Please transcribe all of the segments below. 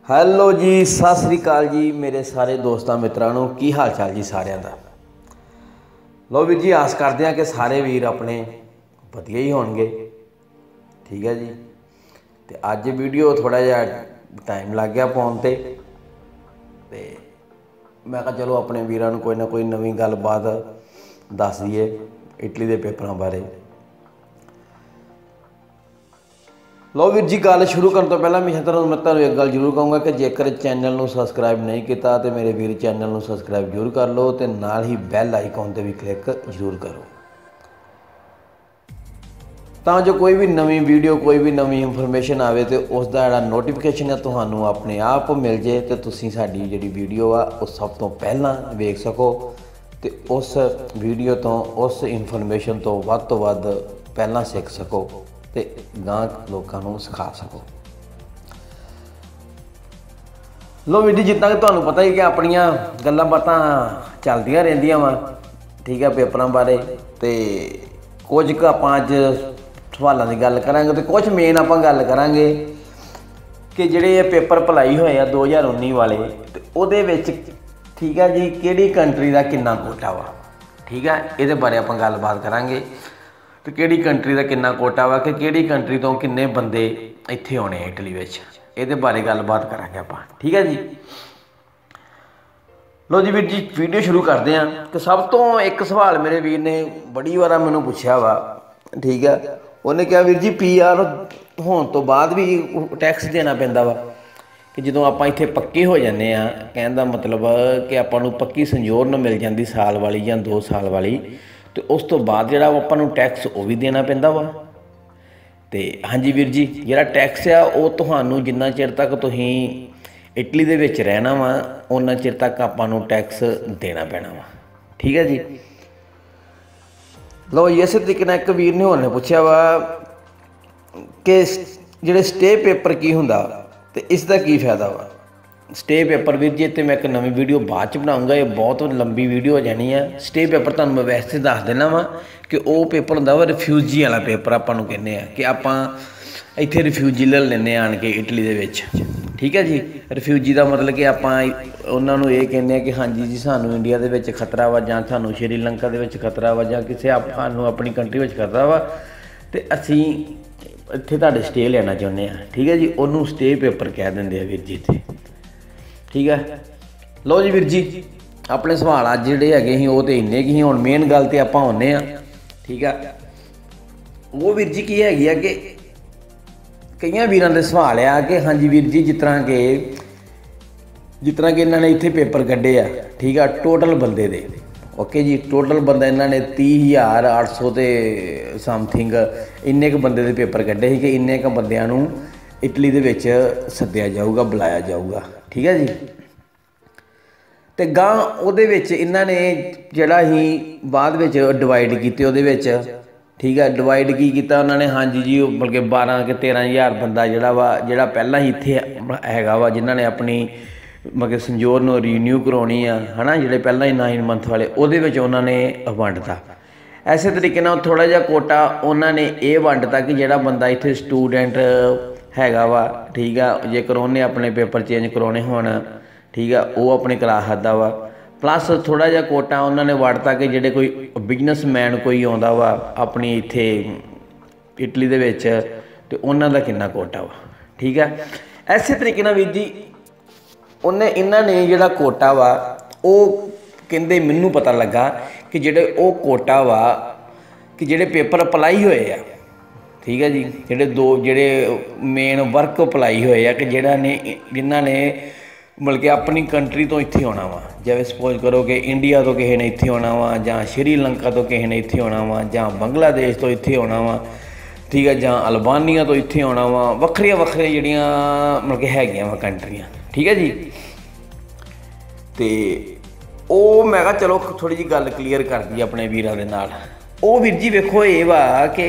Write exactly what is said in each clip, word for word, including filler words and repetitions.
Hello ਜੀ, ਸਤਿ ਸ੍ਰੀ ਅਕਾਲ ਜੀ ਮੇਰੇ ਸਾਰੇ ਦੋਸਤਾਂ ਮਿੱਤਰਾਂ ਨੂੰ। ਕੀ ਹਾਲ ਚਾਲ ਜੀ ਸਾਰਿਆਂ ਦਾ। ਲਓ ਵੀਰ ਜੀ, ਆਸ ਕਰਦੇ ਹਾਂ ਕਿ ਸਾਰੇ ਵੀਰ ਆਪਣੇ ਵਧੀਆ ਹੀ ਹੋਣਗੇ। ਠੀਕ ਹੈ ਜੀ। ਅਤੇ ਅੱਜ ਵੀਡੀਓ ਥੋੜ੍ਹਾ ਜਿਹਾ ਟਾਈਮ ਲੱਗ ਗਿਆ ਪਾਉਣ 'ਤੇ ਅਤੇ ਮੈਂ ਕਿਹਾ ਚਲੋ ਆਪਣੇ ਵੀਰਾਂ ਨੂੰ ਕੋਈ ਨਾ ਕੋਈ ਨਵੀਂ ਗੱਲਬਾਤ ਦੱਸ ਦਈਏ ਇਟਲੀ ਦੇ ਪੇਪਰਾਂ ਬਾਰੇ। ਲਓ ਵੀਰ ਜੀ, ਗੱਲ ਸ਼ੁਰੂ ਕਰਨ ਤੋਂ ਪਹਿਲਾਂ ਮੈਂ ਤੁਹਾਨੂੰ ਮੈਂ ਤੁਹਾਨੂੰ ਇੱਕ ਗੱਲ ਜ਼ਰੂਰ ਕਹੂੰਗਾ ਕਿ ਜੇਕਰ ਚੈਨਲ ਨੂੰ ਸਬਸਕ੍ਰਾਈਬ ਨਹੀਂ ਕੀਤਾ ਤਾਂ ਮੇਰੇ ਵੀਰ ਚੈਨਲ ਨੂੰ ਸਬਸਕ੍ਰਾਈਬ ਜ਼ਰੂਰ ਕਰ ਲਓ ਅਤੇ ਨਾਲ ਹੀ ਬੈਲ ਆਈਕਨ 'ਤੇ ਵੀ ਕਲਿੱਕ ਜ਼ਰੂਰ ਕਰੋ, ਤਾਂ ਜੋ ਕੋਈ ਵੀ ਨਵੀਂ ਵੀਡੀਓ ਕੋਈ ਵੀ ਨਵੀਂ ਇਨਫੋਰਮੇਸ਼ਨ ਆਵੇ ਅਤੇ ਉਸ ਦਾ ਜਿਹੜਾ ਨੋਟੀਫਿਕੇਸ਼ਨ ਹੈ ਤੁਹਾਨੂੰ ਆਪਣੇ ਆਪ ਮਿਲ ਜੇ ਅਤੇ ਤੁਸੀਂ ਸਾਡੀ ਜਿਹੜੀ ਵੀਡੀਓ ਆ ਉਹ ਸਭ ਤੋਂ ਪਹਿਲਾਂ ਵੇਖ ਸਕੋ ਅਤੇ ਉਸ ਵੀਡੀਓ ਤੋਂ ਉਸ ਇਨਫੋਰਮੇਸ਼ਨ ਤੋਂ ਵੱਧ ਤੋਂ ਵੱਧ ਪਹਿਲਾਂ ਸਿੱਖ ਸਕੋ ਅਤੇ ਗਾਂ ਲੋਕਾਂ ਨੂੰ ਸਿਖਾ ਸਕੋ। ਲੋ ਵੀਰ ਜੀ, ਜਿੱਦਾਂ ਕਿ ਤੁਹਾਨੂੰ ਪਤਾ ਹੀ ਕਿ ਆਪਣੀਆਂ ਗੱਲਾਂ ਬਾਤਾਂ ਚੱਲਦੀਆਂ ਰਹਿੰਦੀਆਂ ਵਾ, ਠੀਕ ਹੈ, ਪੇਪਰਾਂ ਬਾਰੇ। ਅਤੇ ਕੁਝ ਕੁ ਆਪਾਂ ਅੱਜ ਸਵਾਲਾਂ ਦੀ ਗੱਲ ਕਰਾਂਗੇ ਅਤੇ ਕੁਛ ਮੇਨ ਆਪਾਂ ਗੱਲ ਕਰਾਂਗੇ ਕਿ ਜਿਹੜੇ ਇਹ ਪੇਪਰ ਭਲਾਈ ਹੋਏ ਆ ਦੋ ਹਜ਼ਾਰ ਉੱਨੀ ਵਾਲੇ, ਅਤੇ ਉਹਦੇ ਵਿੱਚ ਠੀਕ ਹੈ ਜੀ ਕਿਹੜੀ ਕੰਟਰੀ ਦਾ ਕਿੰਨਾ ਕੋਟਾ ਵਾ। ਠੀਕ ਹੈ, ਇਹਦੇ ਬਾਰੇ ਆਪਾਂ ਗੱਲਬਾਤ ਕਰਾਂਗੇ ਅਤੇ ਕਿਹੜੀ ਕੰਟਰੀ ਦਾ ਕਿੰਨਾ ਕੋਟਾ ਵਾ, ਕਿ ਕਿਹੜੀ ਕੰਟਰੀ ਤੋਂ ਕਿੰਨੇ ਬੰਦੇ ਇੱਥੇ ਆਉਣੇ ਆ ਇਟਲੀ ਵਿੱਚ, ਇਹਦੇ ਬਾਰੇ ਗੱਲਬਾਤ ਕਰਾਂਗੇ ਆਪਾਂ। ਠੀਕ ਹੈ ਜੀ। ਲਓ ਜੀ ਵੀਰ ਜੀ, ਵੀਡੀਓ ਸ਼ੁਰੂ ਕਰਦੇ ਹਾਂ। ਕਿ ਸਭ ਤੋਂ ਇੱਕ ਸਵਾਲ ਮੇਰੇ ਵੀਰ ਨੇ ਬੜੀ ਵਾਰ ਮੈਨੂੰ ਪੁੱਛਿਆ ਵਾ, ਠੀਕ ਹੈ। ਉਹਨੇ ਕਿਹਾ ਵੀਰ ਜੀ ਪੀ ਆਰ ਹੋਣ ਤੋਂ ਬਾਅਦ ਵੀ ਟੈਕਸ ਦੇਣਾ ਪੈਂਦਾ ਵਾ, ਕਿ ਜਦੋਂ ਆਪਾਂ ਇੱਥੇ ਪੱਕੇ ਹੋ ਜਾਂਦੇ ਹਾਂ, ਕਹਿਣ ਦਾ ਮਤਲਬ ਕਿ ਆਪਾਂ ਨੂੰ ਪੱਕੀ ਸੰਜੋਰਨ ਮਿਲ ਜਾਂਦੀ ਸਾਲ ਵਾਲੀ ਜਾਂ ਦੋ ਸਾਲ ਵਾਲੀ, ਅਤੇ ਉਸ ਤੋਂ ਬਾਅਦ ਜਿਹੜਾ ਆਪਾਂ ਨੂੰ ਟੈਕਸ ਉਹ ਵੀ ਦੇਣਾ ਪੈਂਦਾ ਵਾ। ਅਤੇ ਹਾਂਜੀ ਵੀਰ ਜੀ, ਜਿਹੜਾ ਟੈਕਸ ਆ ਉਹ ਤੁਹਾਨੂੰ ਜਿੰਨਾ ਚਿਰ ਤੱਕ ਤੁਸੀਂ ਇਟਲੀ ਦੇ ਵਿੱਚ ਰਹਿਣਾ ਵਾ ਉਨਾ ਚਿਰ ਤੱਕ ਆਪਾਂ ਨੂੰ ਟੈਕਸ ਦੇਣਾ ਪੈਣਾ ਵਾ। ਠੀਕ ਹੈ ਜੀ। ਲਓ ਜੀ, ਇਸੇ ਤਰੀਕੇ ਨਾਲ ਇੱਕ ਵੀਰ ਨੇ ਹੋਰ ਨੇ ਪੁੱਛਿਆ ਵਾ ਕਿ ਜਿਹੜੇ ਸਟੇ ਪੇਪਰ ਕੀ ਹੁੰਦਾ ਅਤੇ ਇਸ ਦਾ ਕੀ ਫਾਇਦਾ ਵਾ। ਸਟੇ ਪੇਪਰ ਵੀਰ ਜੀ, ਇੱਥੇ ਮੈਂ ਇੱਕ ਨਵੀਂ ਵੀਡੀਓ ਬਾਅਦ 'ਚ ਬਣਾਊਂਗਾ, ਇਹ ਬਹੁਤ ਲੰਬੀ ਵੀਡੀਓ ਹੋ ਜਾਣੀ ਆ। ਸਟੇ ਪੇਪਰ ਤੁਹਾਨੂੰ ਮੈਂ ਵੈਸੇ ਦੱਸ ਦੇਣਾ ਵਾ ਕਿ ਉਹ ਪੇਪਰ ਹੁੰਦਾ ਵਾ ਰਿਫਿਊਜੀ ਵਾਲਾ ਪੇਪਰ, ਆਪਾਂ ਨੂੰ ਕਹਿੰਦੇ ਆ ਕਿ ਆਪਾਂ ਇੱਥੇ ਰਿਫਿਊਜੀ ਲੈ ਲੈਂਦੇ ਆਣ ਕੇ ਇਟਲੀ ਦੇ ਵਿੱਚ। ਠੀਕ ਹੈ ਜੀ। ਰਿਫਿਊਜੀ ਦਾ ਮਤਲਬ ਕਿ ਆਪਾਂ ਉਹਨਾਂ ਨੂੰ ਇਹ ਕਹਿੰਦੇ ਹਾਂ ਕਿ ਹਾਂਜੀ ਜੀ ਸਾਨੂੰ ਇੰਡੀਆ ਦੇ ਵਿੱਚ ਖਤਰਾ ਵਾ, ਜਾਂ ਸਾਨੂੰ ਸ਼੍ਰੀਲੰਕਾ ਦੇ ਵਿੱਚ ਖਤਰਾ ਵਾ, ਜਾਂ ਕਿਸੇ ਆਪਾਂ ਨੂੰ ਆਪਣੀ ਕੰਟਰੀ ਵਿੱਚ ਖਤਰਾ ਵਾ ਅਤੇ ਅਸੀਂ ਇੱਥੇ ਤੁਹਾਡੇ ਸਟੇ ਲੈਣਾ ਚਾਹੁੰਦੇ ਹਾਂ। ਠੀਕ ਹੈ ਜੀ। ਉਹਨੂੰ ਸਟੇ ਪੇਪਰ ਕਹਿ ਦਿੰਦੇ ਆ ਵੀਰ ਜੀ ਇੱਥੇ। ਠੀਕ ਹੈ। ਲਓ ਜੀ ਵੀਰ ਜੀ, ਆਪਣੇ ਸਵਾਲ ਅੱਜ ਜਿਹੜੇ ਹੈਗੇ ਸੀ ਉਹ ਤਾਂ ਇੰਨੇ ਕੁ ਸੀ। ਹੁਣ ਮੇਨ ਗੱਲ 'ਤੇ ਆਪਾਂ ਆਉਂਦੇ ਹਾਂ। ਠੀਕ ਹੈ। ਉਹ ਵੀਰ ਜੀ ਕੀ ਹੈਗੀ ਆ ਕਿ ਕਈਆਂ ਵੀਰਾਂ ਦੇ ਸਵਾਲ ਆ ਕਿ ਹਾਂਜੀ ਵੀਰ ਜੀ, ਜਿਸ ਤਰ੍ਹਾਂ ਕਿ ਜਿਸ ਤਰ੍ਹਾਂ ਕਿ ਇਹਨਾਂ ਨੇ ਇੱਥੇ ਪੇਪਰ ਕੱਢੇ ਆ, ਠੀਕ ਆ, ਟੋਟਲ ਬੰਦੇ ਦੇ, ਓਕੇ ਜੀ, ਟੋਟਲ ਬੰਦਾ ਇਹਨਾਂ ਨੇ ਤੀਹ ਹਜ਼ਾਰ ਅੱਠ ਸੌ ਅਤੇ ਸਮਥਿੰਗ ਇੰਨੇ ਕੁ ਬੰਦੇ ਦੇ ਪੇਪਰ ਕੱਢੇ ਸੀ ਕਿ ਇੰਨੇ ਕੁ ਬੰਦਿਆਂ ਨੂੰ ਇਟਲੀ ਦੇ ਵਿੱਚ ਸੱਦਿਆ ਜਾਊਗਾ, ਬੁਲਾਇਆ ਜਾਊਗਾ। ਠੀਕ ਹੈ ਜੀ। ਅਤੇ ਗਾਂ ਉਹਦੇ ਵਿੱਚ ਇਹਨਾਂ ਨੇ ਜਿਹੜਾ ਹੀ ਬਾਅਦ ਵਿੱਚ ਡਿਵਾਈਡ ਕੀਤੇ ਉਹਦੇ ਵਿੱਚ, ਠੀਕ ਹੈ, ਡਿਵਾਈਡ ਕੀ ਕੀਤਾ ਉਹਨਾਂ ਨੇ, ਹਾਂਜੀ ਜੀ, ਉਹ ਬਲਕਿ ਬਾਰਾਂ ਕਿ ਤੇਰ੍ਹਾਂ ਹਜ਼ਾਰ ਬੰਦਾ ਜਿਹੜਾ ਵਾ ਜਿਹੜਾ ਪਹਿਲਾਂ ਹੀ ਇੱਥੇ ਹੈਗਾ ਵਾ, ਜਿਨ੍ਹਾਂ ਨੇ ਆਪਣੀ ਮਤਲਬ ਸੰਜੋਰ ਨੂੰ ਰੀਨਿਊ ਕਰਵਾਉਣੀ ਆ, ਹੈ ਨਾ, ਜਿਹੜੇ ਪਹਿਲਾਂ ਹੀ ਨਾਈਨ ਮੰਥ ਵਾਲੇ, ਉਹਦੇ ਵਿੱਚ ਉਹਨਾਂ ਨੇ ਵੰਡਤਾ। ਇਸੇ ਤਰੀਕੇ ਨਾਲ ਥੋੜ੍ਹਾ ਜਿਹਾ ਕੋਟਾ ਉਹਨਾਂ ਨੇ ਇਹ ਵੰਡਤਾ ਕਿ ਜਿਹੜਾ ਬੰਦਾ ਇੱਥੇ ਸਟੂਡੈਂਟ ਹੈਗਾ ਵਾ, ਠੀਕ ਆ, ਜੇਕਰ ਉਹਨੇ ਆਪਣੇ ਪੇਪਰ ਚੇਂਜ ਕਰਾਉਣੇ ਹੋਣ, ਠੀਕ ਆ, ਉਹ ਆਪਣੇ ਕਰਾ ਸਕਦਾ ਵਾ। ਪਲੱਸ ਥੋੜ੍ਹਾ ਜਿਹਾ ਕੋਟਾ ਉਹਨਾਂ ਨੇ ਵੰਡਤਾ ਕਿ ਜਿਹੜੇ ਕੋਈ ਬਿਜ਼ਨਸਮੈਨ ਕੋਈ ਆਉਂਦਾ ਵਾ ਆਪਣੀ ਇੱਥੇ ਇਟਲੀ ਦੇ ਵਿੱਚ, ਅਤੇ ਉਹਨਾਂ ਦਾ ਕਿੰਨਾ ਕੋਟਾ ਵਾ। ਠੀਕ ਹੈ। ਇਸੇ ਤਰੀਕੇ ਨਾਲ ਵੀਰ ਜੀ ਉਹਨੇ ਇਹਨਾਂ ਨੇ ਜਿਹੜਾ ਕੋਟਾ ਵਾ ਉਹ ਕਹਿੰਦੇ ਮੈਨੂੰ ਪਤਾ ਲੱਗਾ ਕਿ ਜਿਹੜੇ ਉਹ ਕੋਟਾ ਵਾ ਕਿ ਜਿਹੜੇ ਪੇਪਰ ਅਪਲਾਈ ਹੋਏ ਆ, ਠੀਕ ਹੈ ਜੀ, ਜਿਹੜੇ ਦੋ ਜਿਹੜੇ ਮੇਨ ਵਰਕ ਅਪਲਾਈ ਹੋਏ ਆ ਕਿ ਜਿਹੜਾ ਨੇ ਜਿਨ੍ਹਾਂ ਨੇ ਮਤਲਬ ਕਿ ਆਪਣੀ ਕੰਟਰੀ ਤੋਂ ਇੱਥੇ ਆਉਣਾ ਵਾ, ਜਿਵੇਂ ਸਪੋਜ਼ ਕਰੋ ਕਿ ਇੰਡੀਆ ਤੋਂ ਕਿਸੇ ਨੇ ਇੱਥੇ ਆਉਣਾ ਵਾ, ਜਾਂ ਸ਼੍ਰੀਲੰਕਾ ਤੋਂ ਕਿਸੇ ਨੇ ਇੱਥੇ ਆਉਣਾ ਵਾ, ਜਾਂ ਬੰਗਲਾਦੇਸ਼ ਤੋਂ ਇੱਥੇ ਆਉਣਾ ਵਾ, ਠੀਕ ਹੈ, ਜਾਂ ਅਲਬਾਨੀਆ ਤੋਂ ਇੱਥੇ ਆਉਣਾ ਵਾ, ਵੱਖਰੀਆਂ ਵੱਖਰੀਆਂ ਜਿਹੜੀਆਂ ਮਤਲਬ ਕਿ ਹੈਗੀਆਂ ਵਾ ਕੰਟਰੀਆਂ। ਠੀਕ ਹੈ ਜੀ। ਅਤੇ ਉਹ ਮੈਂ ਕਿਹਾ ਚਲੋ ਥੋੜ੍ਹੀ ਜਿਹੀ ਗੱਲ ਕਲੀਅਰ ਕਰਦੀ ਆਪਣੇ ਵੀਰਾਂ ਦੇ ਨਾਲ। ਉਹ ਵੀਰ ਜੀ ਵੇਖੋ ਇਹ ਵਾ ਕਿ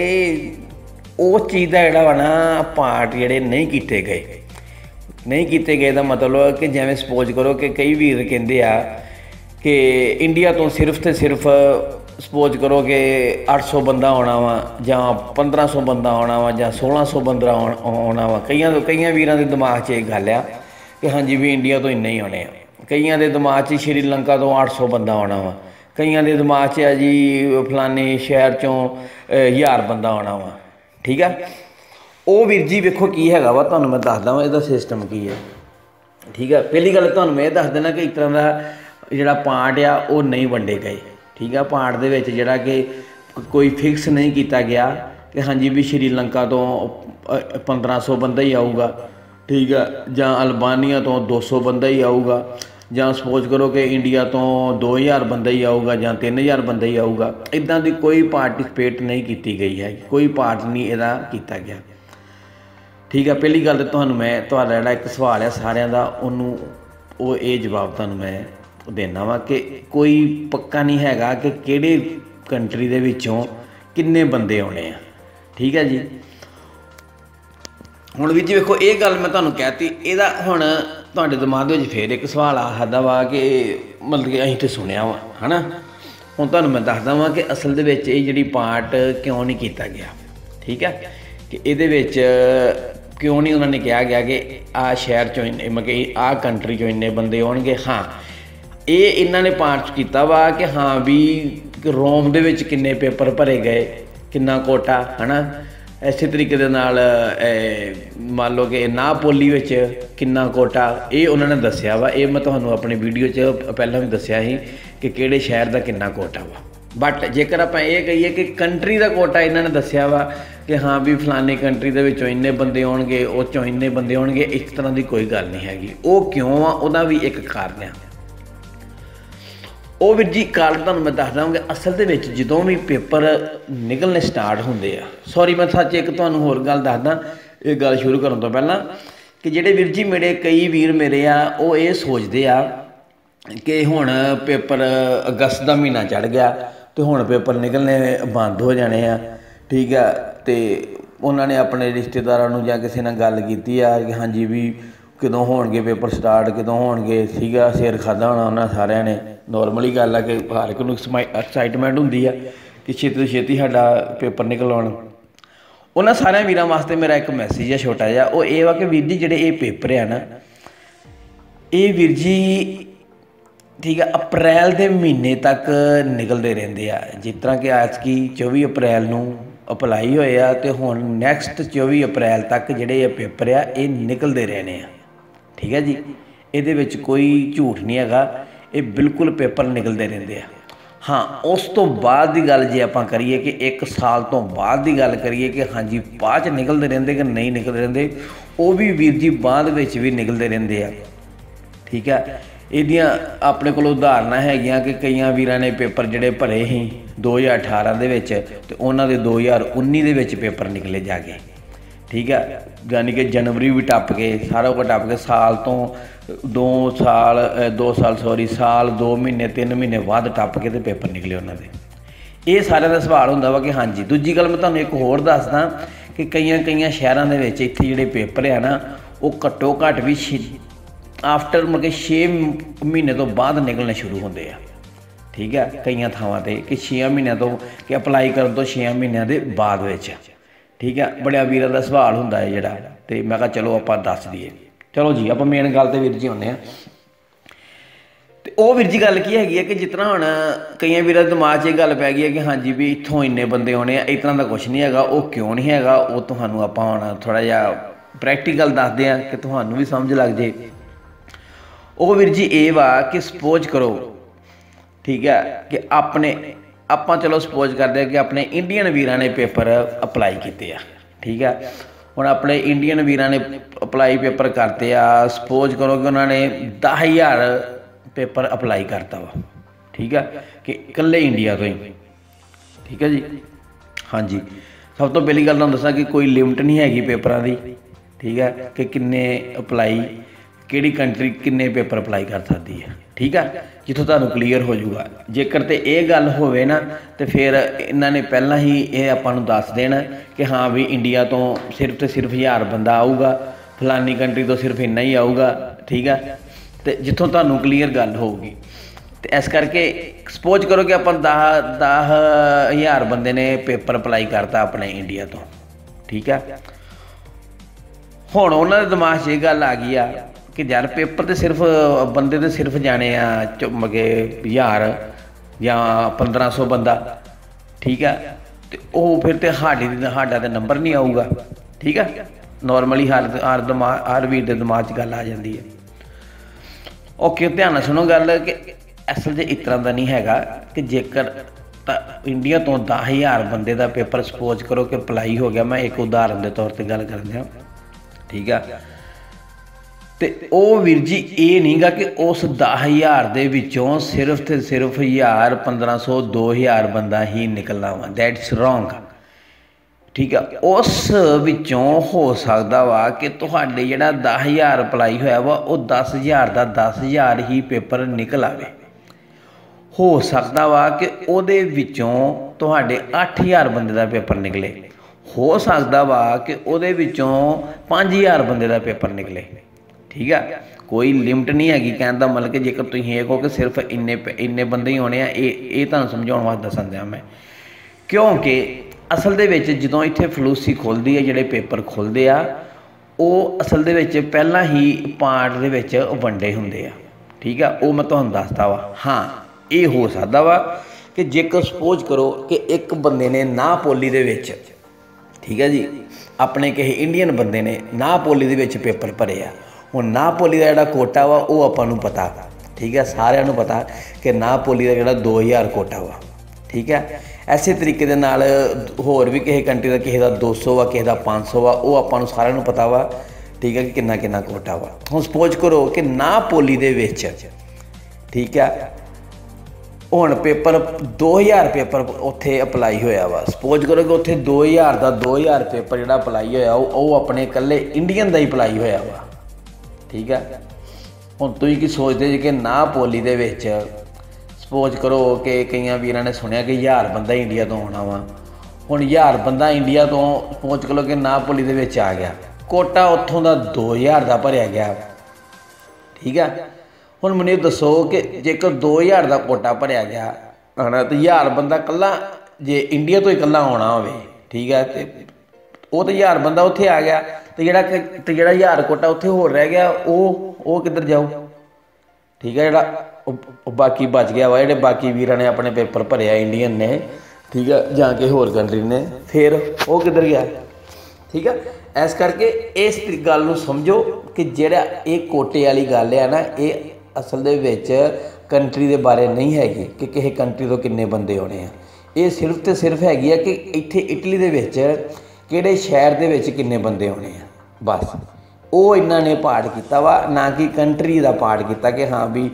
ਉਸ ਚੀਜ਼ ਦਾ ਜਿਹੜਾ ਵਾ ਨਾ ਪਾਰਟ ਜਿਹੜੇ ਨਹੀਂ ਕੀਤੇ ਗਏ, ਨਹੀਂ ਕੀਤੇ ਗਏ ਦਾ ਮਤਲਬ ਕਿ ਜਿਵੇਂ ਸਪੋਜ਼ ਕਰੋ ਕਿ ਕਈ ਵੀਰ ਕਹਿੰਦੇ ਆ ਕਿ ਇੰਡੀਆ ਤੋਂ ਸਿਰਫ ਅਤੇ ਸਿਰਫ ਸਪੋਜ਼ ਕਰੋ ਕਿ ਅੱਠ ਸੌ ਬੰਦਾ ਆਉਣਾ ਵਾ, ਜਾਂ ਪੰਦਰਾਂ ਸੌ ਬੰਦਾ ਆਉਣਾ ਵਾ, ਜਾਂ ਸੋਲਾਂ ਸੌ ਬੰਦਾ ਆਉਣਾ ਵਾ। ਕਈਆਂ ਕਈਆਂ ਵੀਰਾਂ ਦੇ ਦਿਮਾਗ 'ਚ ਇਹ ਗੱਲ ਆ कि हाँ जी भी इंडिया तो इन्ने ही आने आ। कईयां दे दिमाग 'ਚ श्रीलंका तो आठ सौ बंदा आना वा, कईयां दे दिमाग 'ਚ आ जी फलाने शहर चों हज़ार बंदा आना वा। ठीक है, ਉਹ ਵੀਰ ਜੀ ਵੇਖੋ ਕੀ ਹੈਗਾ ਵਾ, ਤੁਹਾਨੂੰ ਮੈਂ ਦੱਸਦਾ ਵਾਂ ਇਹਦਾ ਸਿਸਟਮ ਕੀ ਹੈ। ਠੀਕ ਹੈ, ਪਹਿਲੀ ਗੱਲ ਤੁਹਾਨੂੰ ਮੈਂ ਇਹ ਦੱਸ ਦੇਣਾ ਕਿ ਇਸ ਤਰ੍ਹਾਂ ਦਾ ਜਿਹੜਾ ਪਾਰਟ ਆ ਉਹ ਨਹੀਂ ਵੰਡੇ ਗਏ। ਠੀਕ ਆ, ਪਾਰਟ ਦੇ ਵਿੱਚ ਜਿਹੜਾ ਕਿ ਕੋਈ ਫਿਕਸ ਨਹੀਂ ਕੀਤਾ ਗਿਆ ਕਿ ਹਾਂਜੀ ਵੀ ਸ਼੍ਰੀਲੰਕਾ ਤੋਂ ਪੰਦਰਾਂ ਸੌ ਬੰਦਾ ਹੀ ਆਊਗਾ। ਠੀਕ ਆ, ਜਾਂ ਅਲਬਾਨੀਆ ਤੋਂ ਦੋ ਸੌ ਬੰਦਾ ਹੀ ਆਊਗਾ, ਜਾਂ ਸਪੋਜ਼ ਕਰੋ ਕਿ ਇੰਡੀਆ ਤੋਂ ਦੋ ਹਜ਼ਾਰ ਬੰਦਾ ਹੀ ਆਊਗਾ ਜਾਂ ਤਿੰਨ ਹਜ਼ਾਰ ਬੰਦਾ ਹੀ ਆਊਗਾ। ਇੱਦਾਂ ਦੀ ਕੋਈ ਪਾਰਟੀਸਪੇਟ ਨਹੀਂ ਕੀਤੀ ਗਈ ਹੈ, ਕੋਈ ਪਾਰਟ ਨਹੀਂ ਇਹਦਾ ਕੀਤਾ ਗਿਆ। ठीक है, पहली गल तो तुहानूं मैं तुहाडा जिहड़ा एक सवाल है सारिਆਂ ਦਾ ਉਹਨੂੰ ਉਹ ਇਹ जवाब तुहानूं मैं देना वा कि कोई पक्का नहीं हैगा कि किहड़े कंट्री दे विचों किन्ने बंदे आने आ। ठीक है जी, हुण वीर जी वेखो ये गल मैं तुहानूं कहती, ਇਹਦਾ ਹੁਣ ਤੁਹਾਡੇ दिमाग ਦੇ ਵਿੱਚ फिर एक सवाल आ सकदा वा कि मतलब कि ਅਸੀਂ तो सुनिया वा है ना। ਹੁਣ ਤੁਹਾਨੂੰ मैं दसदा वां कि असल दे विच ਇਹ ਜਿਹੜੀ पार्ट क्यों नहीं किया गया। ठीक है, कि ਇਹਦੇ ਵਿੱਚ क्यों नहीं उन्होंने कहा गया कि आ शहर चो इन्ने मतलब कि आ कंट्री चो इन्ने बंदे आउणगे। हाँ, ये इन्होंने पार्ट किया वा कि हाँ भी रोम दे विच किन्ने पेपर भरे गए, किन्ना कोटा है ना। इस तरीके दे नाल मान लो कि नापोली विच किन्ना कोटा, ये उन्होंने दस्सिया वा। ये मैं तुहानूं अपनी वीडियो च पहलां भी दस्सिया ही कि किहड़े शहर दा किन्ना कोटा वा। बट जेकर आप ये कहिए कि कंट्री का कोटा इन्होंने दस्सिया वा कि हाँ भी फलानी कंट्री दे विचों इन्ने बंदे आउणगे, उह चों इन्ने बंदे आउणगे, इस तरह की कोई गल नहीं हैगी। वो क्यों आ, उहदा भी एक कारण है। वो वीर जी कारण तुहानूं मैं दस दांगा, असल दे विच जदों भी पेपर निकलने स्टार्ट होंदे आ, सॉरी मैं सच एक तुहानूं होर गल दसदा ये गल शुरू करन तो पहलां कि जिहड़े वीर जी मेरे कई वीर मेरे आ वो ये सोचते आ कि हुण पेपर अगस्त का महीना चढ़ गया तो हुण पेपर निकलने बंद हो जाने आ। ठीक है, तो उन्होंने अपने रिश्तेदारों नूं जां किसी नाल गल कीती आ कि हाँ जी भी कदों होणगे पेपर स्टार्ट, कदों होणगे। ठीक है, सिर खादा होना उन्होंने सारिਆਂ ने। नॉर्मली गल है कि हर एक नूं एक्साइटमेंट हुंदी है कि छेती तो छेती साडा पेपर निकल आउण। उन्होंने सारे वीरां वास्ते मेरा एक मैसेज है छोटा जिहा, वो ये वा कि वीर जी जिहड़े ये पेपर है ना, ये वीर जी ठीक है अप्रैल के महीने तक निकलते रहते हैं। जिस तरह कि आज की चौबी अप्रैल नूं अपलाई होए आ ते हुण नैक्सट चौबी अप्रैल तक जिहड़े ये पेपर आ ये निकलते रहने आ। ठीक है जी, ये विच कोई झूठ नहीं हैगा, ये बिल्कुल पेपर निकलते रहते हैं। हाँ, उस तो बाद की गल जे आपां करिए कि एक साल तो बाद की गल करिए कि हाँ जी बाद निकलते रहते कि नहीं निकलते रहते, वो भी वीर जी बाद विच भी निकलते रहते हैं। ठीक है, ਇਹਦੀਆਂ ਆਪਣੇ ਕੋਲ ਉਦਾਹਰਨਾਂ ਹੈਗੀਆਂ कि कई ਵੀਰਾਂ ने पेपर ਜਿਹੜੇ ਭਰੇ ਸੀ दो हज़ार अठारह ਦੇ ਵਿੱਚ ਤੇ ਉਹਨਾਂ ਦੇ दो हज़ार उन्नीस ਦੇ ਵਿੱਚ पेपर निकले जा गए। ठीक है, यानी कि जनवरी भी टप के सारा कुछ टप के साल तो दो साल दो साल सॉरी साल दो महीने तीन महीने बाद टप के तो पेपर निकले उन्होंने। ये सारे का सवाल होंदा वा कि हाँ जी। दूजी गल मैं तुहानूं एक होर दसदा कि कई कई शहरों के विच इत्थे जिहड़े पेपर है ना वो घट्टो घट्ट भी आफ्टर मतलब छे महीने तो बाद निकलने शुरू होंदे आ। ठीक है, कई थावां ते कि छे महीनों तो कि अपलाई करन तो छे महीनों के बाद विच। ठीक है, बड़े वीरां दा सवाल हुंदा है जिहड़ा, ते मैं कहा चलो आपां दस दईए। चलो जी आपां मेन गल ते वीर जी आउंदे आ। ते ओह वीर जी गल की हैगी है कि जितना हुण कई वीरां दे दिमाग 'च ये गल पै गई है कि हाँ जी भी इत्थों इन्ने बंदे आउणे आ, इतना दा कुछ नहीं हैगा। वो क्यों नहीं हैगा वो तुहानूं आपां हुण थोड़ा जिहा प्रैक्टिकल दसदे आ कि तुहानूं भी समझ लग जे। वो वीर जी ये वा कि सपोज करो ठीक है कि अपने आप चलो सपोज करते हैं कि अपने इंडियन वीरां ने पेपर अपलाई किए आ। ठीक है, हुण अपने इंडियन वीरां ने अपलाई पेपर करते आ, सपोज करो कि उन्होंने दस हज़ार पेपर अपलाई करता वा। ठीक है, कि इकल्ले इंडिया तो ही। ठीक है जी, हाँ जी। सब तो पहली गल तुहानूं दसां कि कोई लिमिट नहीं हैगी पेपरां दी। ठीक है, कि किन्ने अपलाई किहड़ी कंट्री किन्ने पेपर अपलाई कर सकती है। ठीक है, जिथों तुहानूं क्लीयर हो जाऊगा। जेकर तो ये गल होवे ना तो फिर इन्होंने पहला ही ये आपां नूं दस देना कि हाँ भी इंडिया तो सिर्फ तो सिर्फ हज़ार बंदा आऊगा, फलानी कंट्री तो सिर्फ इन्ना ही आऊगा। ठीक है, तो जिथों तुहानूं क्लीयर गल होगी तो इस करके सपोज करो कि आप दस दस हज़ार बंदे ने पेपर अपलाई करता अपने इंडिया तो। ठीक है, हुण उन्हां दे दिमाग 'च ये गल आ गई आ कि यार पेपर तो सिर्फ बंदे तो सिर्फ जाने आ चुम के हज़ार या पंद्रह सौ बंदा, ठीक है। तो वो फिर तो साड़ी साडा तो नंबर नहीं आऊगा, ठीक है। नॉर्मली हर हर दिमाग हर वीर के दिमाग च गल आ जाती है। ओके, ध्यान नाल सुनो गल कि असल च इस तरह का नहीं है कि जेकर इंडिया तो दस हज़ार बंदे का पेपर सपोज करो कि अप्लाई हो गया, मैं एक उदाहरण के तौर पर गल कर दिया, ठीक है। तो वो वीर जी ये नहीं गा कि उस दस हज़ार के विचों सिर्फ तो सिर्फ हज़ार पंद्रह सौ दो हज़ार बंदा ही निकलना वा, दैट्स रॉन्ग, ठीक है। उस विचों हो सकता वा कि तुहाडे जिहड़ा दस हज़ार अप्लाई होया वा वो दस हज़ार का दस हज़ार ही पेपर निकल आवे। हो सकता वा कि उहदे विचों तुहाडे अठ हज़ार बंदे का पेपर निकले, हो सकता वा कि उहदे विचों पाँच हज़ार बंदे का पेपर निकले, ठीक है। कोई लिमिट नहीं हैगी कहने का मतलब कि जेकर तुसीं ये कहो कि सिर्फ इन्ने इन्ने बंदे ही होने, ये तुहानूं समझाउण वास्ते दस्सण दिया मैं, क्योंकि असल दे विच जदों इत्थे फलूसी खुलदी है, जिहड़े पेपर खुलदे आ वो असल दे विच पहलां ही पार्ट दे विच वंडे हुंदे आ, ठीक है। वो मैं तुहानूं दसदा वा। हाँ, ये हो सकदा वा कि जेकर सपोज करो कि एक बंदे ने ना पोली दे विच, ठीक है जी, अपने किसी इंडियन बंदे ने ना पोली दे विच पेपर भरे आ। हुण ना पोली का जिहड़ा कोटा वा वो आपां नूं पता, ठीक है, सारिआं नूं पता कि ना पोली का जिहड़ा दो हज़ार कोटा वा, ठीक है। इसे तरीके दे नाल होर भी किसी कंट्री का किसी का दो सौ वा किसी का पाँच सौ वा, वो आपां नूं सारिआं नूं पता वा, ठीक है, कि किन्ना किन्ना कोटा वा। हुण सपोज करो कि ना पोली दे विच, ठीक है, हुण पेपर दो हज़ार पेपर उत्थे अप्लाई होया वा। सपोज करो कि उत्थे दो हज़ार का दो हज़ार पेपर जिहड़ा अप्लाई होया वो अपने कल्ले इंडियन का ही अप्लाई होया वा, ठीक है। हुण तुसीं की सोचदे जी कि ना पोली दे विच सपोज करो कि कई वीरां ने सुनिया कि हज़ार बंदा इंडिया तो आना वा। हुण हज़ार बंदा इंडिया तो सपोज करो कि ना पोली दे विच आ गया, कोटा उत्थों का दो हज़ार का भरिया गया, ठीक है। हुण मैनूं दसो कि जेकर दो हज़ार का कोटा भरिया गया है ना, तो हज़ार बंदा कल्ला जे इंडिया तो ही कल्ला आना होवे, ठीक है, तो वो तो हज़ार बंदा उत्थे आ गया, तो जिहड़ा तो जिहड़ा हज़ार कोटा उत्थे होर रह गया वो वो किधर जाऊ, ठीक है। जिहड़ा बाकी बच गया वा, जिहड़े बाकी वीरां ने अपने पेपर भरे इंडियन ने, ठीक है, जां के होर कंट्री ने, फिर वो किधर गया, ठीक है। इस करके इस गल नूं समझो कि जिहड़ा ये कोटे वाली गल है ना, ये असल दे विच कंट्री दे बारे नहीं हैगी कि किसी कंट्री तो किन्ने बंदे होने हैं। ये सिर्फ तो सिर्फ हैगी है कि इत्थे इटली दे विच किहड़े शहर दे विच किन्ने बंदे होने हैं, बस वो इन्हां ने पार्ट किया वा, ना कि कंट्री का पार्ट किया कि हाँ भी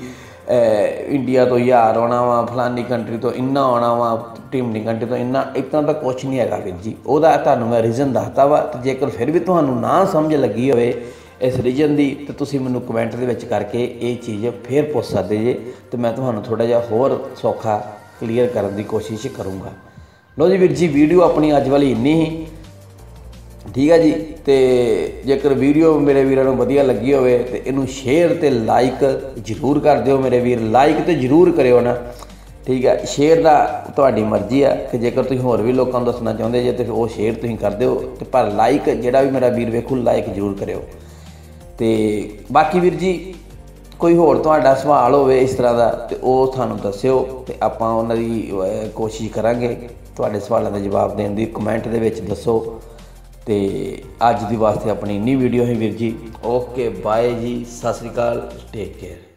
इंडिया तो हज़ार आना वा, फलानी कंट्री तो इन्ना आना वा, ढिमनी कंट्री तो इन्ना, इतना तो कुछ नहीं है वीर जी। वह तुहानूं मैं रीजन दसता वा, तो जेकर फिर भी तुहानूं ना समझ लगी होवे इस रीजन की, तो तुसीं मैनूं कमेंट दे विच करके ये चीज़ फिर पुछ सकदे जे, तो मैं तुहानूं थोड़ा जिहा होर सौखा क्लीयर करने की कोशिश करूँगा। लो जी वीर जी, वीडियो अपनी अज वाली इन्नी ही, ठीक है जी। तो जेकर वीडियो मेरे वीरों को वधिया लगी होवे तो इनू शेयर तो लाइक जरूर कर दिओ मेरे वीर, लाइक तो जरूर करिओ ना, ठीक है। शेयर का तुहाडी मर्जी है कि जेकर तुसीं होर भी लोगों को दसना चाहुंदे जे तो वो शेयर तुसीं कर दिओ, तो पर लाइक जिहड़ा भी मेरा वीर वेखू लाइक जरूर करिओ। तो बाकी वीर जी कोई होर तुहाडा सवाल होवे इस तरह का तो वो तुहानूं दस्सिओ, तो आपां उन्हां दी कोशिश करांगे तुहाडे सवालों के जवाब देने की, कमेंट दे विच दस्सो। तो अज दी वास्ते अपनी इन्नी वीडियो है वीर जी। ओके बाय जी, सत श्री अकाल, टेक केयर।